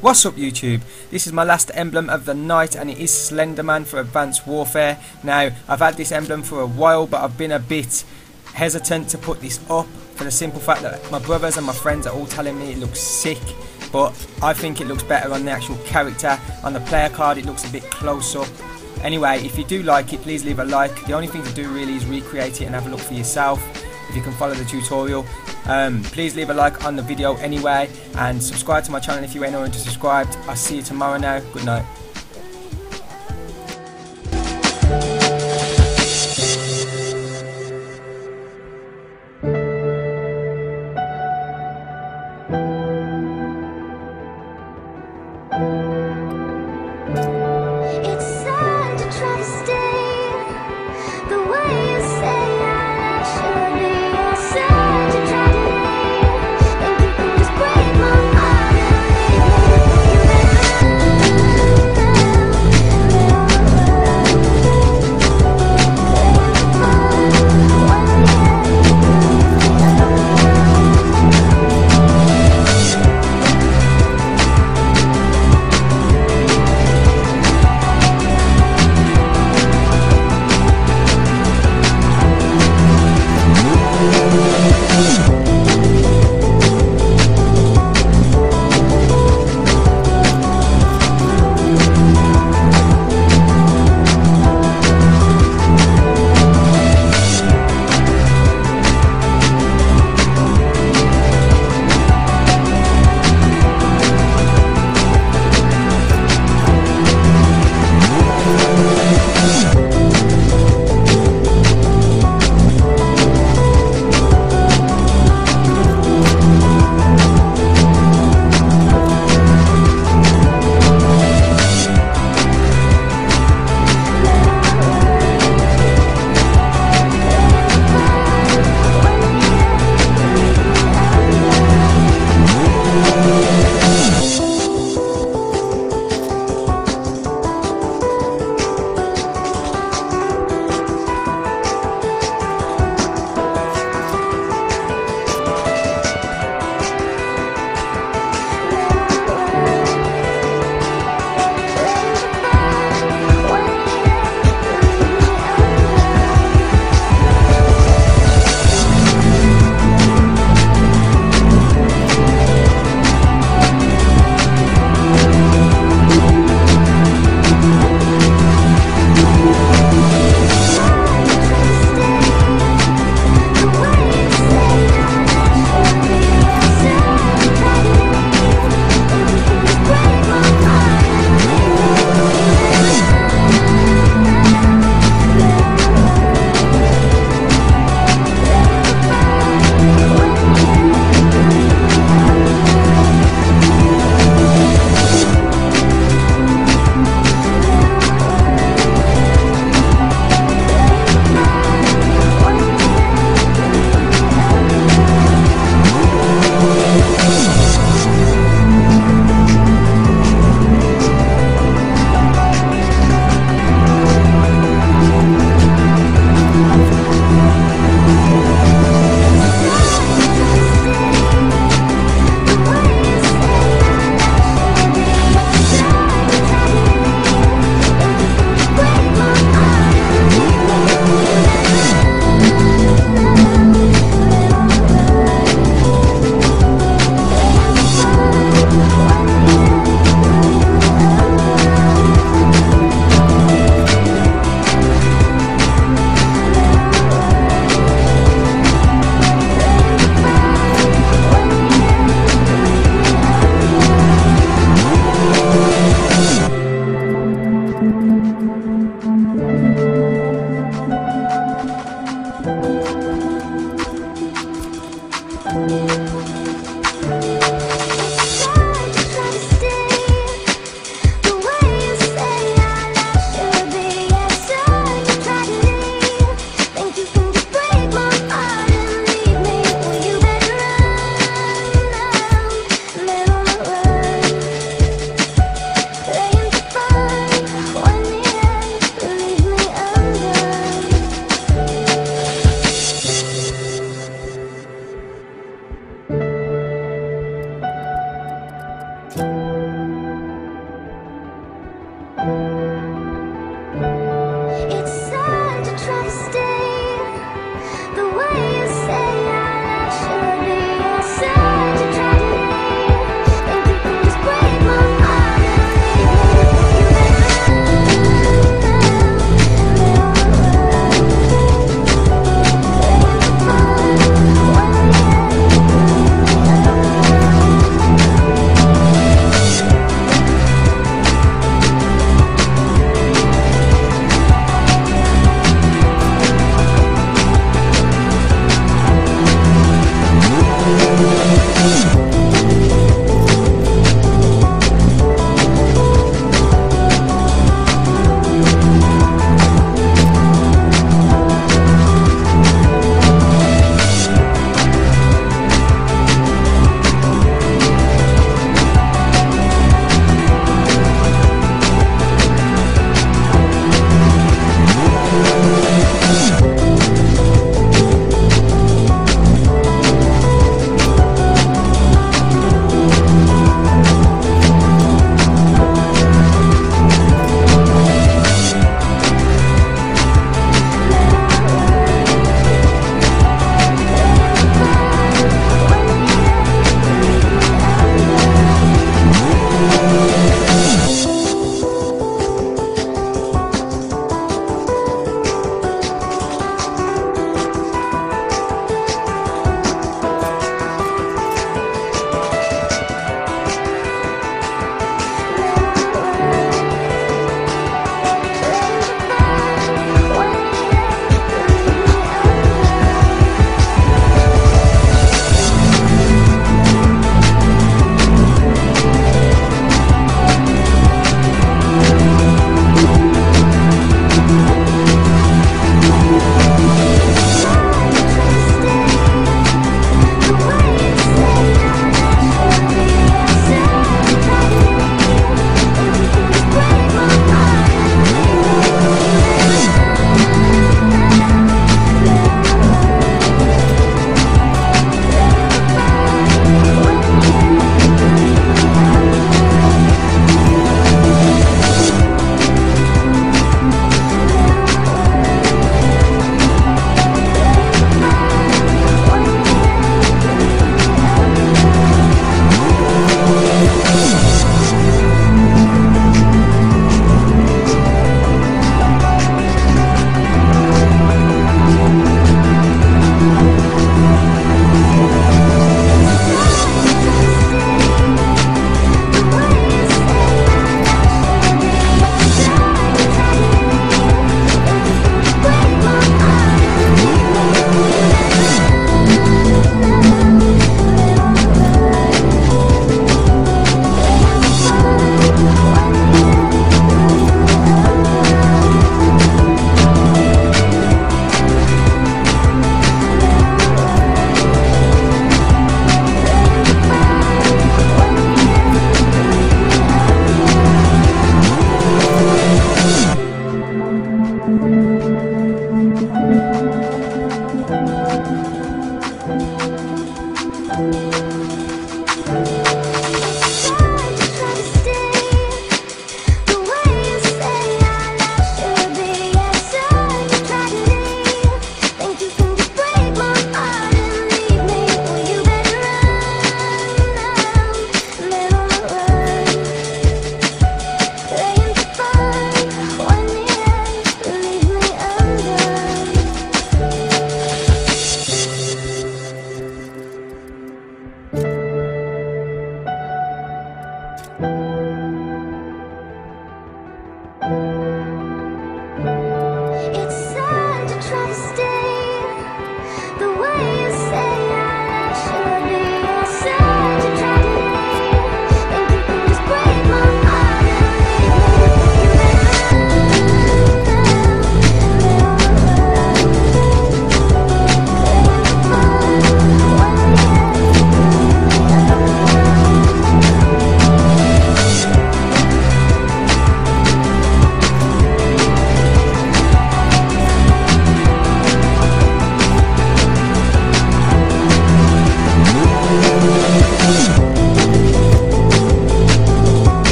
What's up YouTube? This is my last emblem of the night and it is Slenderman for Advanced Warfare. Now I've had this emblem for a while but I've been a bit hesitant to put this up for the simple fact that my brothers and my friends are all telling me it looks sick, but I think it looks better on the actual character. On the player card it looks a bit close up. Anyway, if you do like it, please leave a like. The only thing to do really is recreate it and have a look for yourself if you can follow the tutorial. Please leave a like on the video anyway and subscribe to my channel if you ain't already subscribed. I'll see you tomorrow now. Good night.